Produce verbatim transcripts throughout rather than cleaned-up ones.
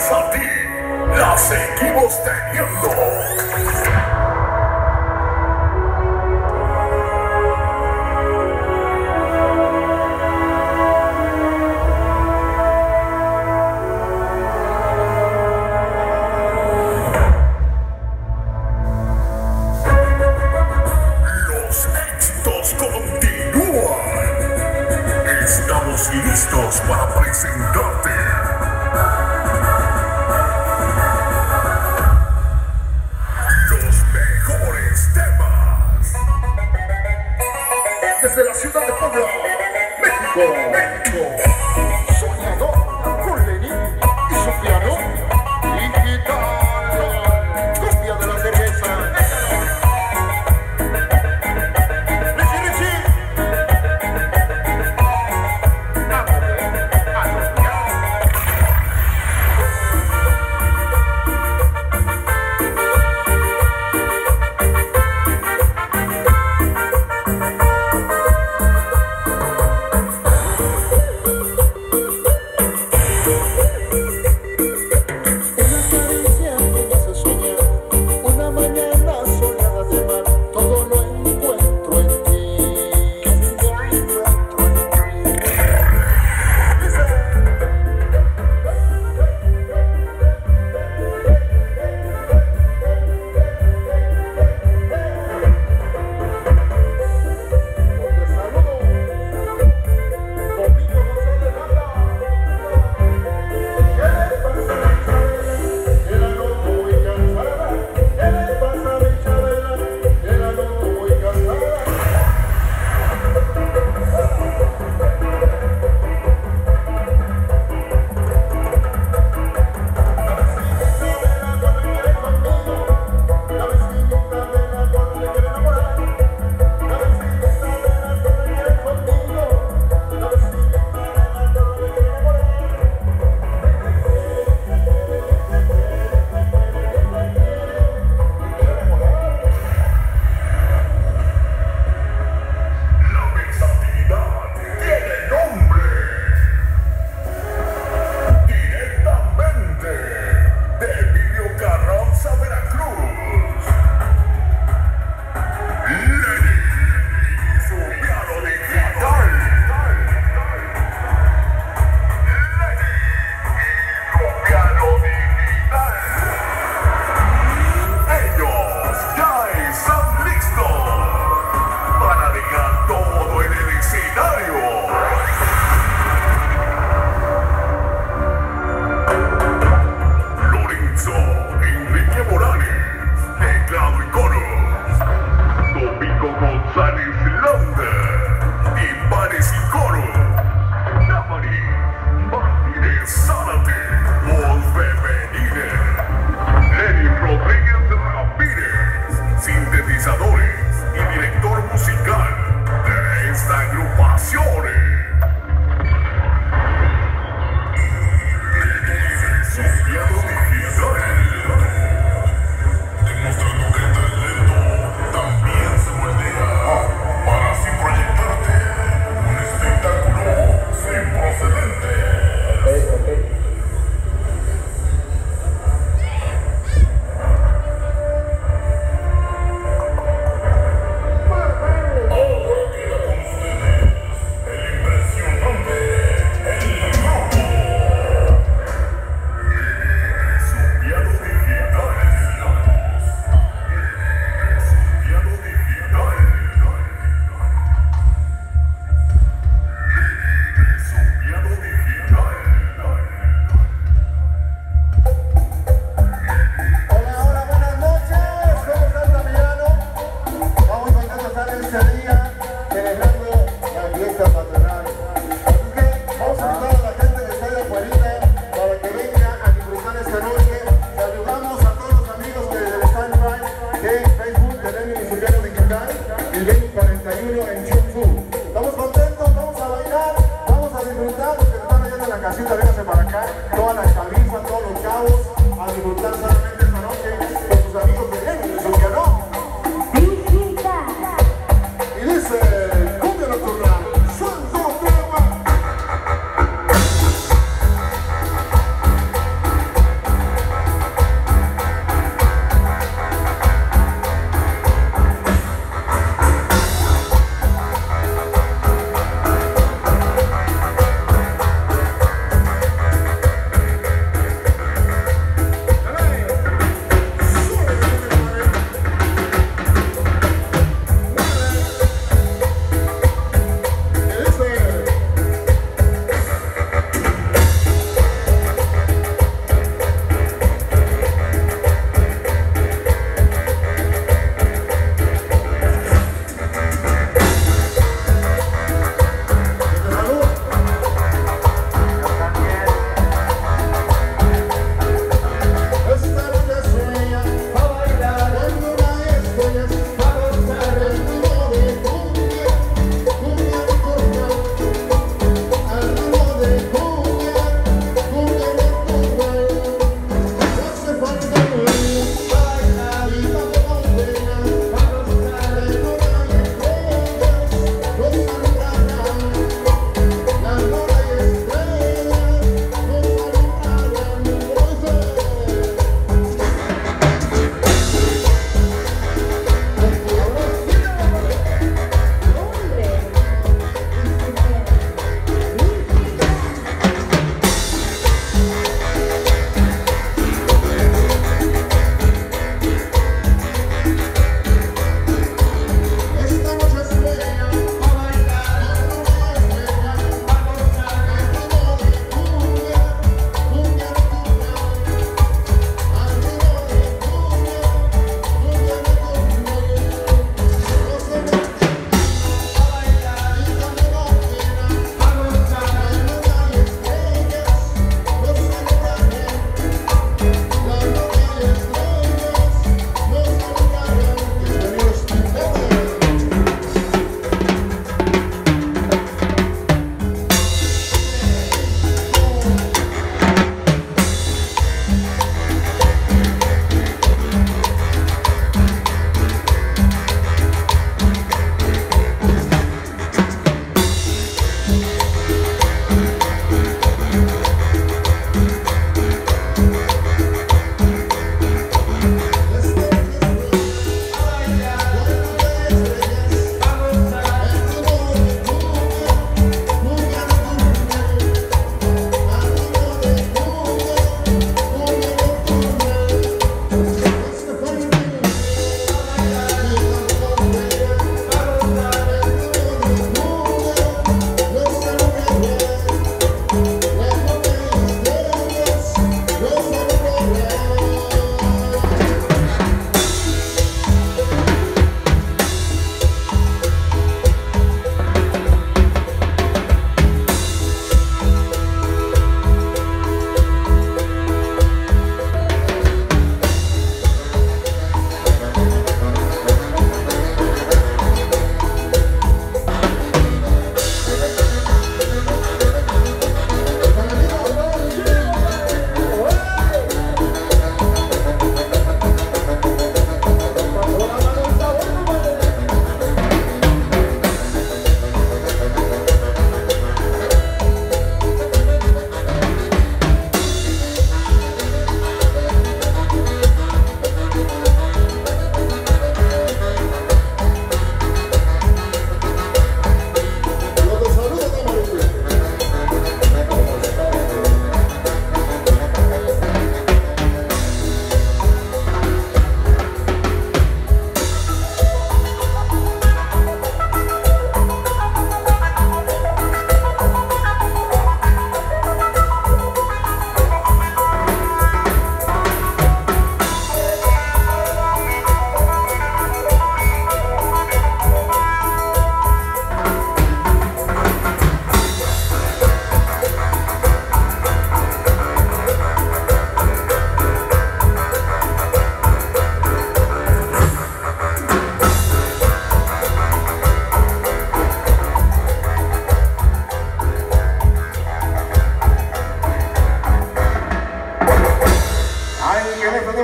gracias a ti, la seguimos teniendo. Listos para presentarte los mejores temas desde la ciudad de Puebla, México, México. Soñador con Lenny y su piano digital, copia de la cerveza.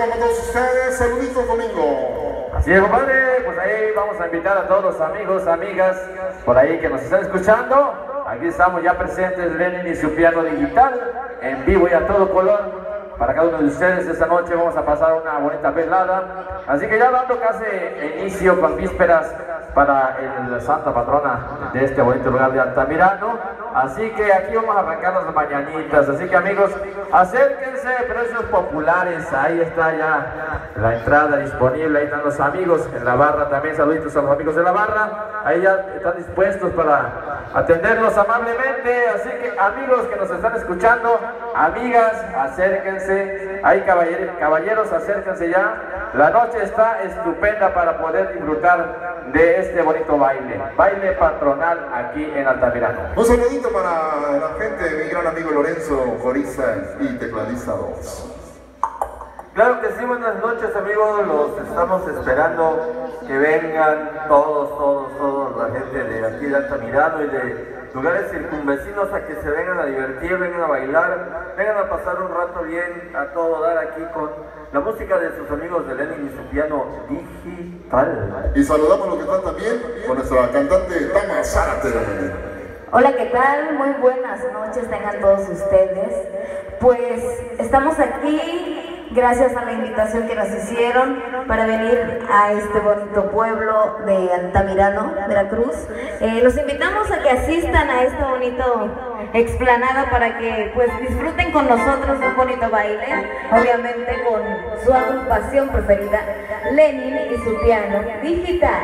para todos ustedes. Saluditos, Domingo. Así es, compadre, pues ahí vamos a invitar a todos los amigos, amigas, por ahí que nos están escuchando. Aquí estamos ya presentes, Lenin y su piano digital, en vivo y a todo color. Para cada uno de ustedes esta noche vamos a pasar una bonita velada. Así que ya dando casi inicio con vísperas para el Santa Patrona de este bonito lugar de Altamirano. Así que aquí vamos a arrancar las mañanitas. Así que amigos, acérquense, precios populares. Ahí está ya la entrada disponible. Ahí están los amigos en la barra también. Saluditos a los amigos de la barra. Ahí ya están dispuestos para atenderlos amablemente. Así que amigos que nos están escuchando, amigas, acérquense. Hay caballeros, caballeros, acérquense ya. La noche está estupenda para poder disfrutar de este bonito baile. Baile patronal aquí en Altamirano. Un saludito para la gente, mi gran amigo Lorenzo, corista y tecladista dos. Claro que sí, buenas noches amigos, los estamos esperando que vengan todos, todos, todos, la gente de aquí de Altamirano y de lugares circunvecinos a que se vengan a divertir, vengan a bailar, vengan a pasar un rato bien, a todo dar aquí con la música de sus amigos de Lenin y su piano digital. Y saludamos a los que están también con nuestra cantante Tama Zárate. Hola, ¿qué tal? Muy buenas noches tengan todos ustedes. Pues estamos aquí gracias a la invitación que nos hicieron para venir a este bonito pueblo de Altamirano, Veracruz. Eh, los invitamos a que asistan a esta bonita explanada para que pues disfruten con nosotros un bonito baile, obviamente con su agrupación preferida, Lenin y su piano digital.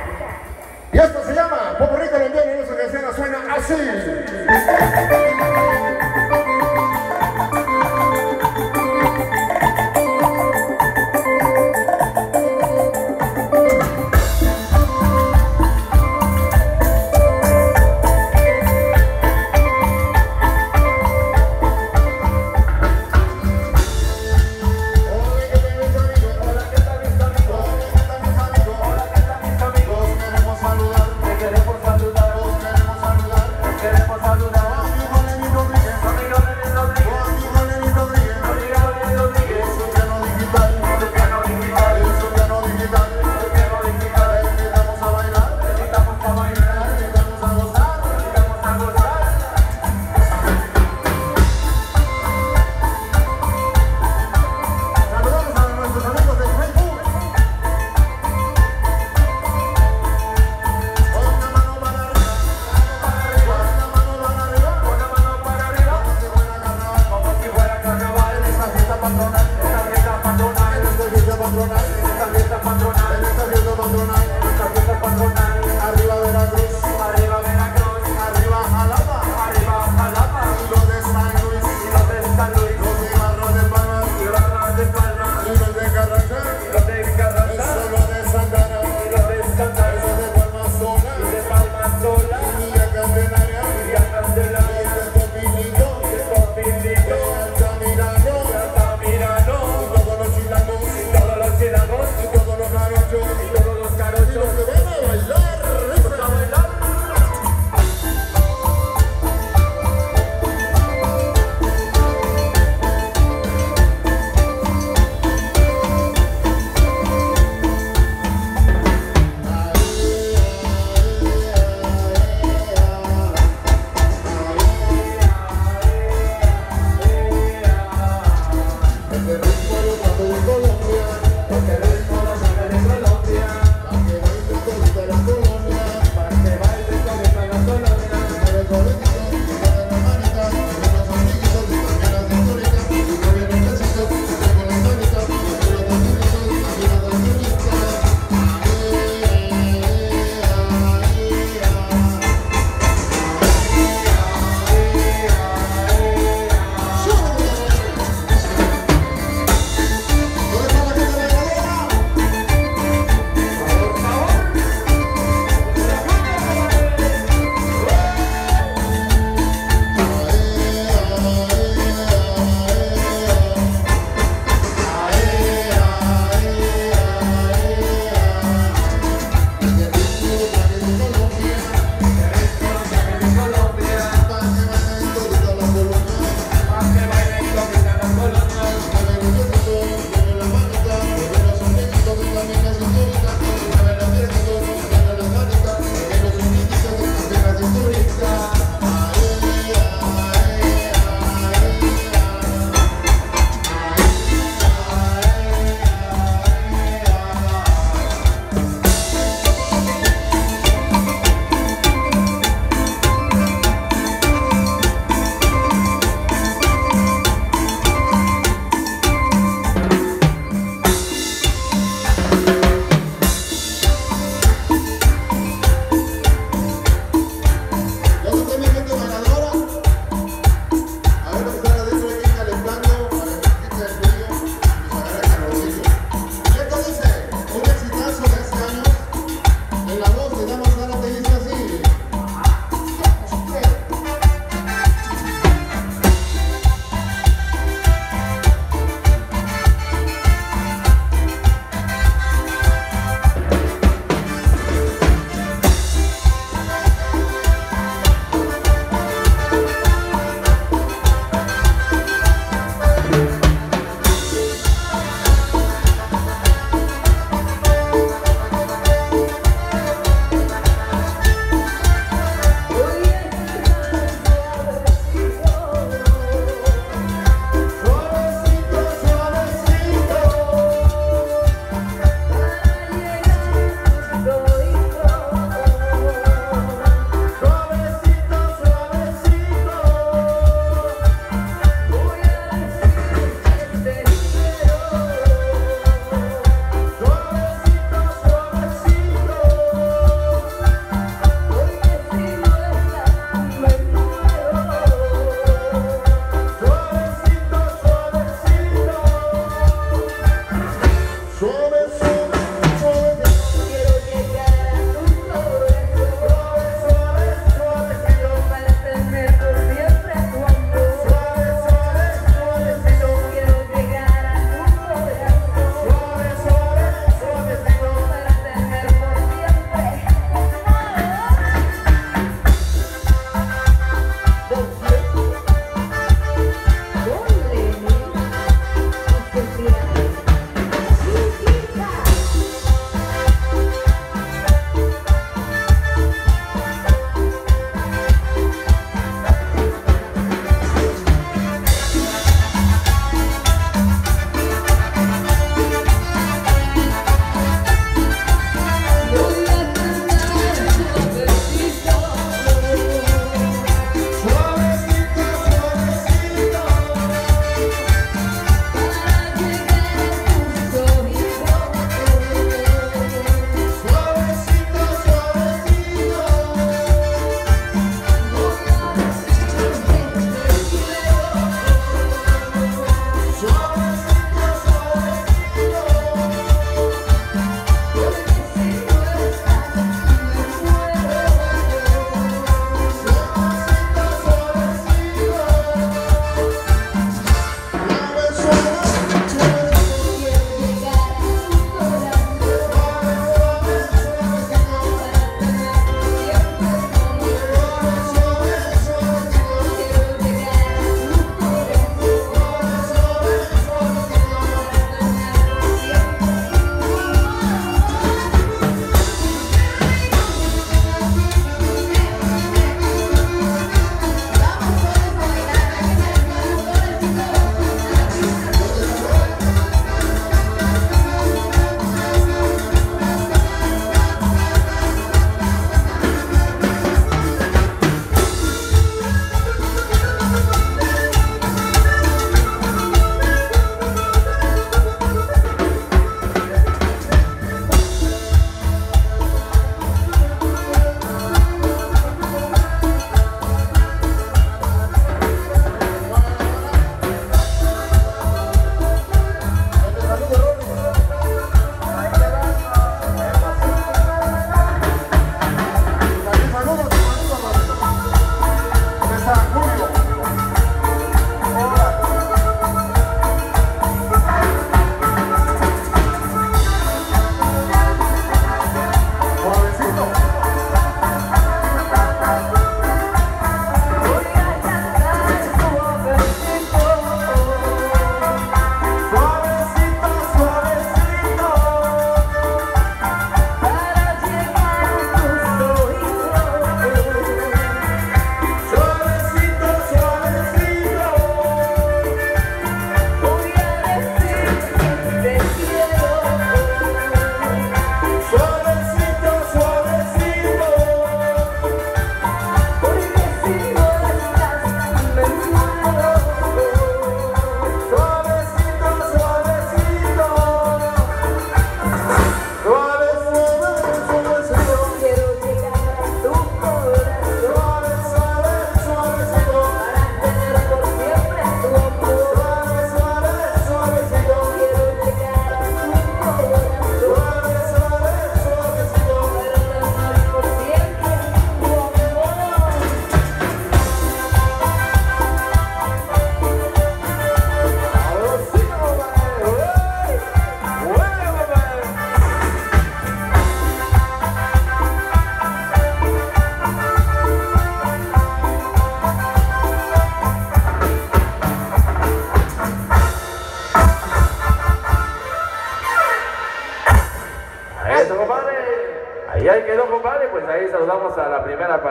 Y esto se llama Popurrí Colombiano y nuestra canción suena así. Queremos saludar, queremos saludar, queremos saludar.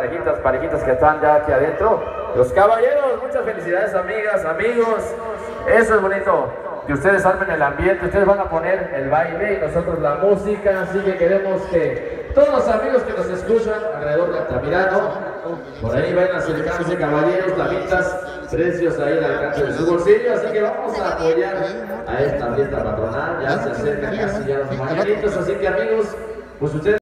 parejitas, parejitas que están ya aquí adentro. Los caballeros, muchas felicidades, amigas, amigos. Eso es bonito, que ustedes armen el ambiente, ustedes van a poner el baile y nosotros la música, así que queremos que todos los amigos que nos escuchan alrededor de Altamirano, por ahí vayan acercándose, caballeros, damitas, precios ahí al alcance de su bolsillo, así que vamos a apoyar a esta fiesta patronal. Ya se acercan casi ya los mañanitos, así que amigos, pues ustedes